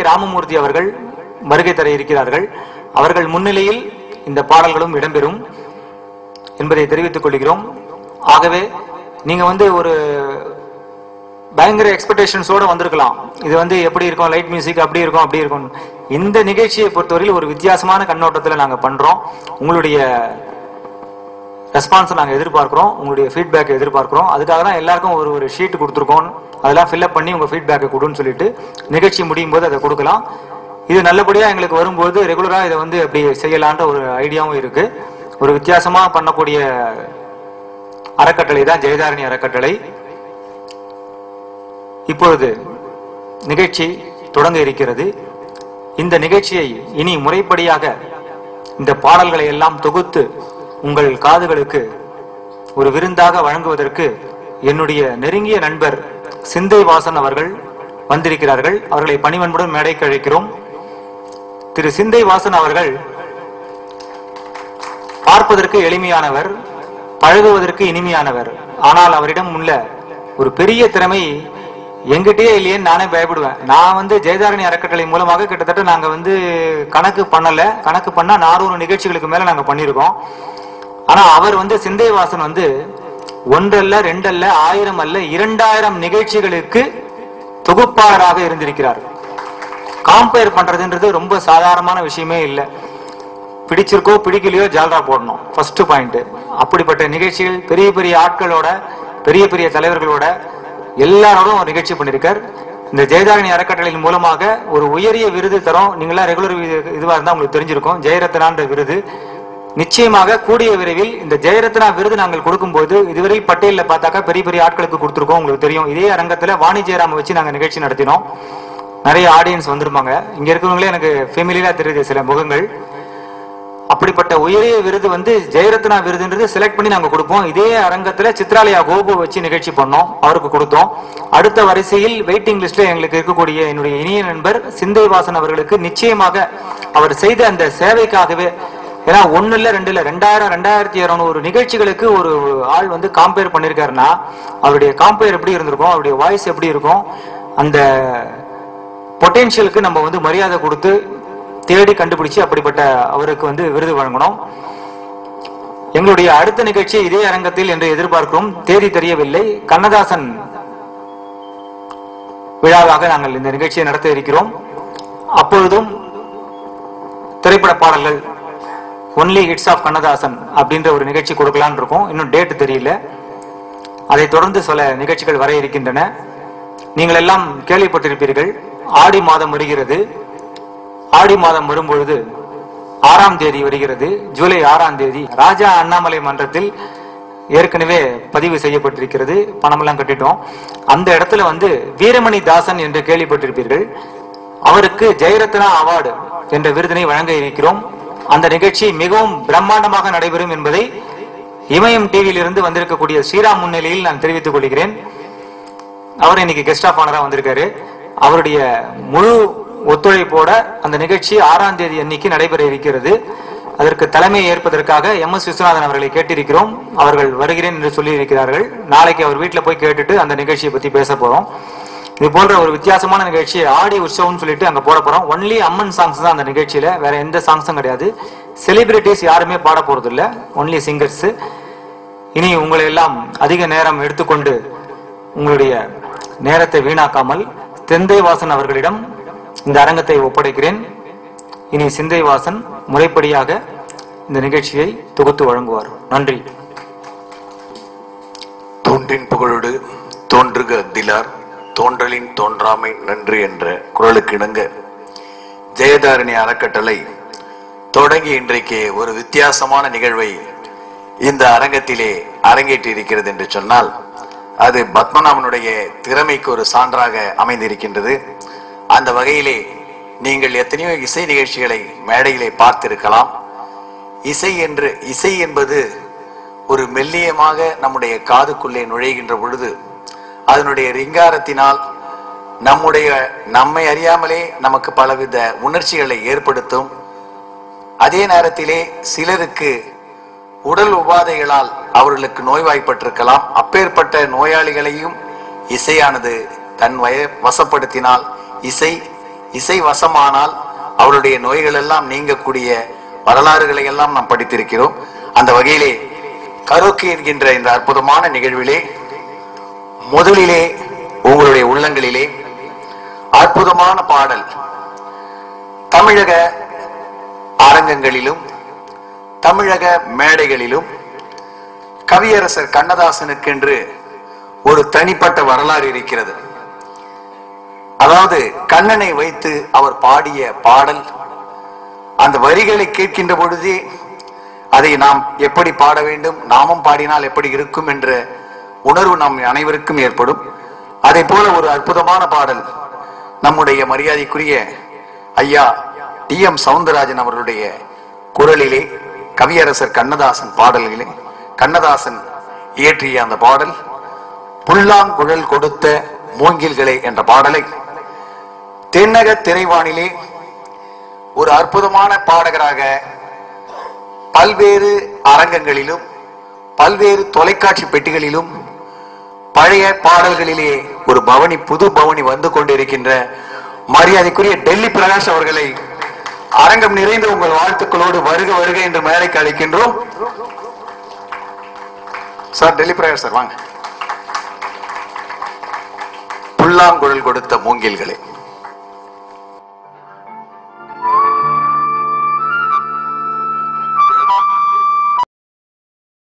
ராமமூர்த்தி அவர்கள் வருகை தர இருக்கிறார்கள். அவர்கள் முன்னிலையில் இந்த பாடல்களும் இடம்பெறும் என்பதை தெரிவித்துக் கொள்கிறோம். ஆகவே நீங்க ஒரு பயங்கர எக்ஸ்பெக்டேஷன்ஸோட வந்திருக்கலாம். இது எப்படி இருக்கும், லைட் மியூசிக் அப்படி இருக்கும் அப்படி இருக்கும். இந்த நிகழ்ச்சியை பொறுத்தவரையில் ஒரு வித்தியாசமான கண்ணோட்டத்தில் நாங்கள் பண்றோம். உங்களுடைய ரெஸ்பான்ஸை நாங்கள் எதிர்பார்க்கிறோம், உங்களுடைய ஃபீட்பேக்கை எதிர்பார்க்கிறோம். அதுக்காக தான் எல்லாருக்கும் ஒரு ஷீட் கொடுத்துருக்கோம். அதெல்லாம் ஃபில்அப் பண்ணி உங்கள் ஃபீட்பேக்கை கொடுன்னு சொல்லிட்டு நிகழ்ச்சி முடியும் போது அதை கொடுக்கலாம். இது நல்லபடியாக எங்களுக்கு வரும்போது ரெகுலராக இதை அப்படி செய்யலான்ற ஒரு ஐடியாவும் இருக்கு. ஒரு வித்தியாசமாக பண்ணக்கூடிய அறக்கட்டளை தான் ஜெயதாரணி அறக்கட்டளை. இப்பொழுது நிகழ்ச்சி தொடங்க இருக்கிறது. இந்த நிகழ்ச்சியை இனி முறைப்படியாக இந்த பாடல்களை எல்லாம் தொகுத்து உங்கள் காதுகளுக்கு ஒரு விருந்தாக வழங்குவதற்கு என்னுடைய நெருங்கிய நண்பர் சிந்தை வாசன் அவர்கள் வந்திருக்கிறார்கள். அவர்களை பணிவன்புடன் மேடைக்கு அழைக்கிறோம். திரு சிந்தை வாசன் அவர்கள் பார்ப்பதற்கு எளிமையானவர், பழகுவதற்கு இனிமையானவர். ஆனால் அவரிடம் உள்ள ஒரு பெரிய திறமை எங்கிட்டே இல்லையேன்னு நானே பயப்படுவேன். நான் ஜெயதாரணி அறக்கட்டளை மூலமாக கிட்டத்தட்ட நாங்க கணக்கு பண்ணல, கணக்கு பண்ணா 400 நிகழ்ச்சிகளுக்கு மேல நாங்க பண்ணியிருக்கோம். ஆனா அவர் சிந்தை வாசன் 1 அல்ல 2 அல்ல 1000 அல்ல 2000 நிகழ்ச்சிகளுக்கு தொகுப்பாளராக இருந்திருக்கிறார். காம்பேர் பண்றதுன்றது ரொம்ப சாதாரணமான விஷயமே இல்லை. பிடிச்சிருக்கோ பிடிக்கலையோ ஜால்ரா போடணும், ஃபர்ஸ்ட் பாயிண்ட். அப்படிப்பட்ட நிகழ்ச்சிகள் பெரிய பெரிய ஆட்களோட, பெரிய பெரிய தலைவர்களோட எல்லாரோடும் ஒரு நிகழ்ச்சி பண்ணியிருக்கார். இந்த ஜெயதாரணி அறக்கட்டளையின் மூலமாக ஒரு உயரிய விருது தரோம். நீங்களாம் ரெகுலர் இதுவாக இருந்தால் உங்களுக்கு தெரிஞ்சிருக்கும், ஜெயரத்னான்ற விருது. நிச்சயமாக கூடிய விரைவில் இந்த ஜெயரத்னா விருது நாங்கள் கொடுக்கும்போது இதுவரை பட்டியலில் பார்த்தாக்கா பெரிய பெரிய ஆட்களுக்கு கொடுத்துருக்கோம். உங்களுக்கு தெரியும், இதே அரங்கத்தில் வாணி ஜெயராம வச்சு நாங்கள் நிகழ்ச்சி நடத்தினோம். நிறைய ஆடியன்ஸ் வந்திருப்பாங்க. இங்க இருக்கிறவங்களே எனக்கு ஃபேமிலியா தெரியுது சில முகங்கள். அப்படிப்பட்ட உயரிய விருது ஜெயரத்னா விருதுன்றது செலக்ட் பண்ணி நாங்க கொடுப்போம். இதே அரங்கத்துல சித்ராலயா கோபு வச்சு நிகழ்ச்சி பண்ணோம், அவருக்கு கொடுத்தோம். அடுத்த வரிசையில் வெயிட்டிங் லிஸ்ட்ல எங்களுக்கு இருக்கக்கூடிய என்னுடைய இனிய நண்பர் சிந்தை வாசன் அவர்களுக்கு நிச்சயமாக அவர் செய்த அந்த சேவைக்காகவே, ஏன்னா 1 இல்ல 2 இல்ல 2000 2200 நிகழ்ச்சிகளுக்கு ஒரு ஆள் காம்பேர் பண்ணிருக்காருன்னா அவருடைய காம்பேர் எப்படி இருந்திருக்கும், அவருடைய வாய்ஸ் எப்படி இருக்கும், அந்த பொட்டென்ஷியலுக்கு நம்ம மரியாதை கொடுத்து தேடி கண்டுபிடிச்சு அப்படிப்பட்ட அவருக்கு விருது வழங்கணும். எங்களுடைய அடுத்த நிகழ்ச்சி இதே அரங்கத்தில் என்று எதிர்பார்க்கிறோம். தேதி தெரியவில்லை. கண்ணதாசன் விழாவாக நாங்கள் இந்த நிகழ்ச்சியை நடத்த இருக்கிறோம். அப்பொழுதும் திரைப்பட பாடல்கள் ஒன்லி ஹிட்ஸ் ஆஃப் கண்ணதாசன் அப்படின்ற ஒரு நிகழ்ச்சி கொடுக்கலான் இருக்கோம். இன்னும் டேட் தெரியல. அதை தொடர்ந்து சில நிகழ்ச்சிகள் வர இருக்கின்றன. நீங்கள் எல்லாம் கேள்விப்பட்டிருப்பீர்கள், ஆடி மாதம் வருகிறது. ஆடி மாதம் வரும்பொழுது 6ஆம் தேதி வருகிறது, ஜூலை 6ஆம் தேதி ராஜா அண்ணாமலை மன்றத்தில் ஏற்கனவே பதிவு செய்யப்பட்டிருக்கிறது. பணமெல்லாம் கட்டிட்டோம். அந்த இடத்துல வீரமணி தாசன் என்று கேள்விப்பட்டிருப்பீர்கள். அவருக்கு ஜெயரத்னா அவார்டு என்ற விருதினை வழங்க இருக்கிறோம். அந்த நிகழ்ச்சி மிகவும் பிரம்மாண்டமாக நடைபெறும் என்பதை இமயம் டிவியில் இருந்து வந்திருக்கக்கூடிய ஸ்ரீராம் முன்னிலையில் நான் தெரிவித்துக் கொள்கிறேன். அவர் இன்னைக்கு கெஸ்ட் ஆஃப் ஆனரா வந்திருக்காரு. அவருடைய முழு ஒத்துழைப்போட அந்த நிகழ்ச்சி 6ஆம் தேதி அன்னைக்கு நடைபெற இருக்கிறது. அதற்கு தலைமை ஏற்பதற்காக MS விஸ்வநாதன் அவர்களை கேட்டிருக்கிறோம். அவர்கள் வருகிறேன் என்று சொல்லி இருக்கிறார்கள். நாளைக்கு அவர் வீட்டில் போய் கேட்டுட்டு அந்த நிகழ்ச்சியை பத்தி பேச போறோம். இது போன்ற ஒரு வித்தியாசமான நிகழ்ச்சி ஆடி உற்சவம்னு சொல்லிட்டு அங்க போட போறோம். ஒன்லி அம்மன் சாங்ஸ் தான் அந்த நிகழ்ச்சியில, வேற எந்த சாங்ஸும் கிடையாது. செலிபிரிட்டிஸ் யாருமே பாட போறது இல்லை, ஒன்லி சிங்கர்ஸ். இனி உங்களை எல்லாம் அதிக நேரம் எடுத்துக்கொண்டு உங்களுடைய நேரத்தை வீணாக்காமல் சிந்தை வாசன் அவர்களிடம் இந்த அரங்கத்தை ஒப்படைக்கிறேன். இனி சிந்தை வாசன் முறைப்படியாக இந்த நிகழ்ச்சியை தொகுத்து வழங்குவார். நன்றி. தோன்றின் புகழோடு தோன்றுக அக்திலார், தோன்றலின் தோன்றாமை நன்றி என்ற குரலுக்கு இணங்க ஜெயதாரணி அறக்கட்டளை தொடங்கி இன்றைக்கு ஒரு வித்தியாசமான நிகழ்வை இந்த அரங்கத்திலே அரங்கேற்றி இருக்கிறது என்று சொன்னால் அது பத்மநாபனுடைய திறமைக்கு ஒரு சான்றாக அமைந்திருக்கின்றது. அந்த வகையிலே நீங்கள் எத்தனையோ இசை நிகழ்ச்சிகளை மேடையிலே பார்த்திருக்கலாம். இசை என்பது ஒரு மெல்லியமாக நம்முடைய காதுக்குள்ளே நுழைகின்ற பொழுது அதனுடைய ரிங்காரத்தினால் நம்மை அறியாமலே நமக்கு பலவித உணர்ச்சிகளை ஏற்படுத்தும். அதே நேரத்திலே சிலருக்கு உடல் உபாதைகளால் அவர்களுக்கு நோய்வாய்ப்பட்டிருக்கலாம். அப்பேற்பட்ட நோயாளிகளையும் இசையானது தன் வசப்படுத்தினால் இசை இசை வசமானால் அவருடைய நோய்கள் எல்லாம் நீங்கக்கூடிய வரலாறுகளை எல்லாம் நாம் படித்திருக்கிறோம். அந்த வகையிலே கரோக்கி என்கின்ற இந்த அற்புதமான நிகழ்விலே முதலிலே உங்களுடைய உள்ளங்களிலே அற்புதமான பாடல் தமிழக அரங்கங்களிலும் தமிழக மேடைகளிலும் கவியரசர் கண்ணதாசனுக்கென்று ஒரு தனிப்பட்ட வரலாறு இருக்கிறது. அதாவது கண்ணனை வைத்து அவர் பாடிய பாடல், அந்த வரிகளை கேட்கின்ற பொழுதே அதை நாம் எப்படி பாட வேண்டும், நாமும் பாடினால் எப்படி இருக்கும் என்ற உணர்வு நம் அனைவருக்கும் ஏற்படும். அதே போல ஒரு அற்புதமான பாடல் நம்முடைய மரியாதைக்குரிய ஐயா டி.எம். சவுந்தரராஜன் அவர்களுடைய குரலிலே கவியரசர் கண்ணதாசன் பாடல்களே கண்ணதாசன் இயற்றிய அந்த பாடல் புல்லாங்குழல் கொடுத்த மூங்கில்களே என்ற பாடலை தென்னக திரைவானிலே ஒரு அற்புதமான பாடகராக பல்வேறு அரங்கங்களிலும் பல்வேறு தொலைக்காட்சி பெட்டிகளிலும் பழைய பாடல்களிலே ஒரு பவனி, புது பவனி வந்து கொண்டிருக்கின்ற மரியாதைக்குரிய டெல்லி பிரகாஷ் அவர்களை அரங்கம் நிறைந்த உங்கள் வாழ்த்துக்களோடு வருக வருக என்று மேடைக்கு அழைக்கின்றோம். சார், டெல்லி பிரகாஷ் சார் வாங்க. புல்லாங்குழல் கொடுத்த மூங்கில்களே.